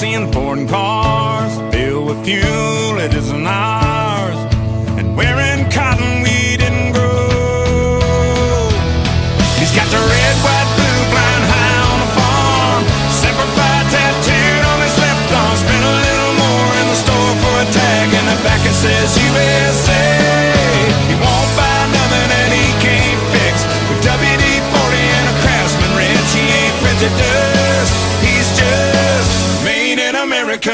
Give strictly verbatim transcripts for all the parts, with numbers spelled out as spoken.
seeing foreign cars filled with fuel it isn't ours, and wearing cotton we didn't grow. He's got the red, white, blue, flying high on the farm, Semper Fi tattooed on his left arm. Spent a little more in the store for a tag, and the back it says U S A. He won't buy nothing that he can't fix. With W D forty and a Craftsman wrench, he ain't prejudiced. He's just made in America.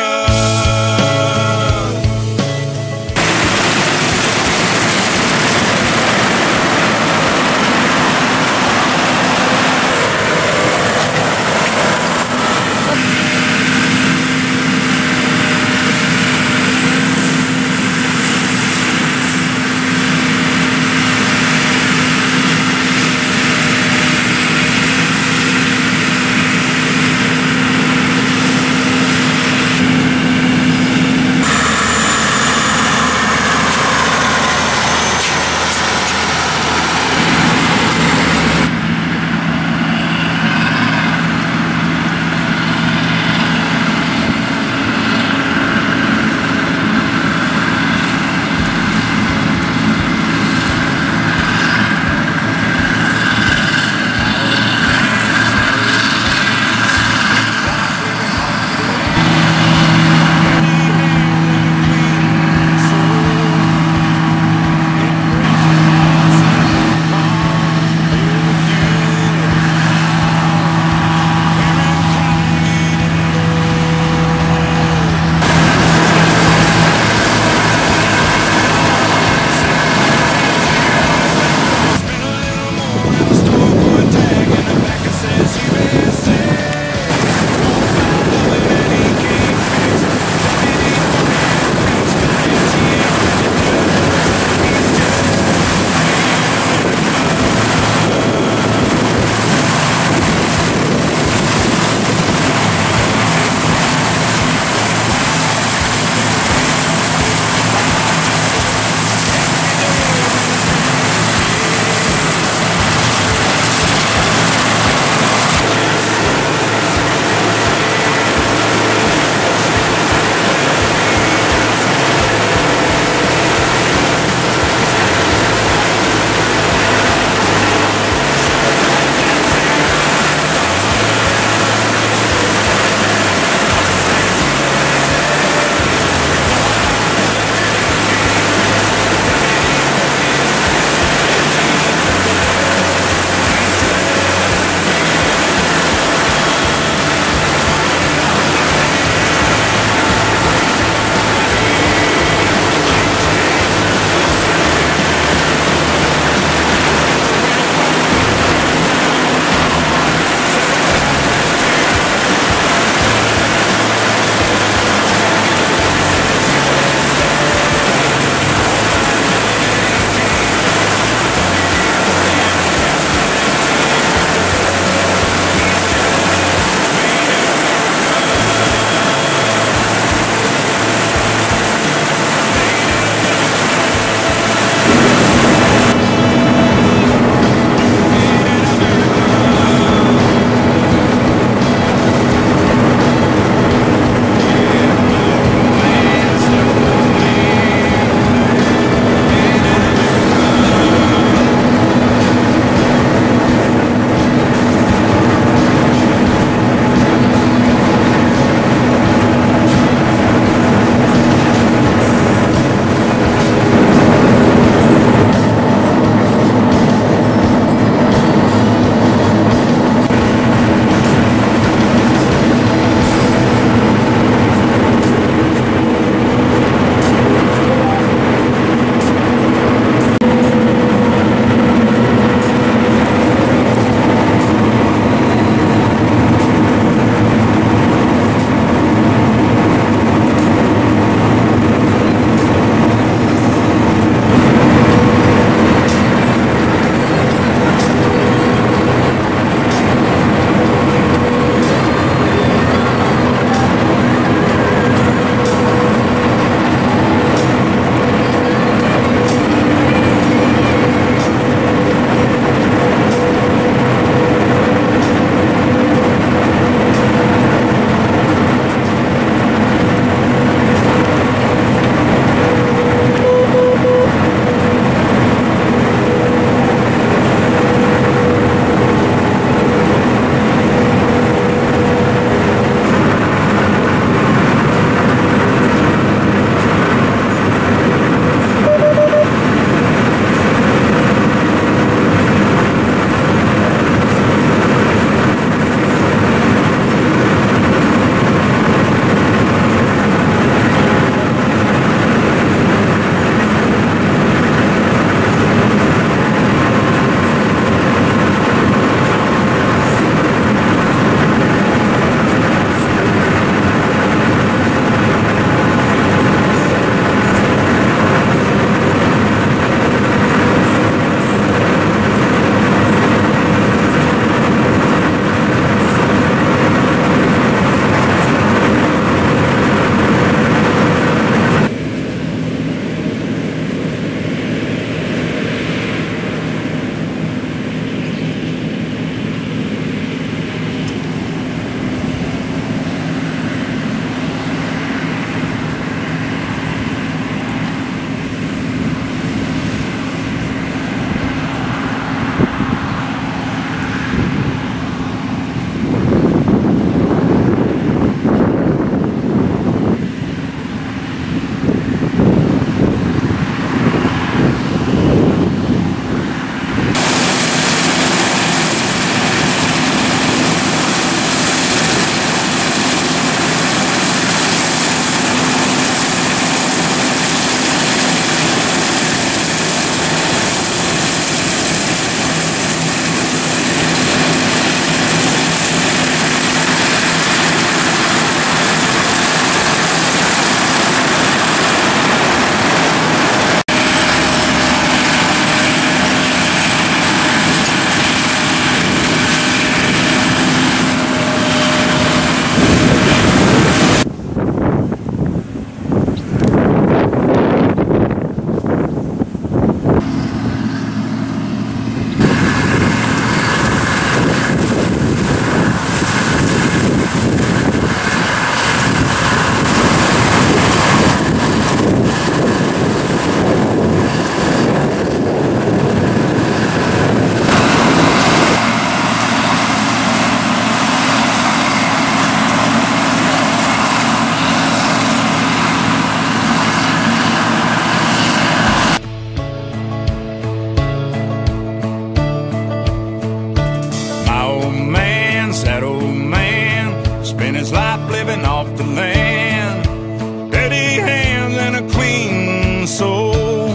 his life living off the land. Dirty hands and a clean soul.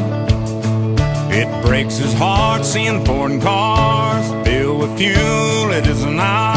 It breaks his heart seeing foreign cars filled with fuel. It isn't ours.